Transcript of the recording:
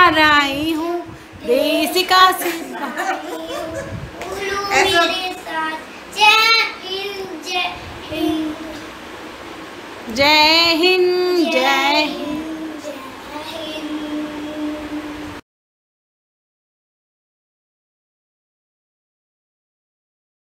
बार आई हूँ देश का सिपाही। मेरे साथ जय हिंद जय हिंद। जय हिंद।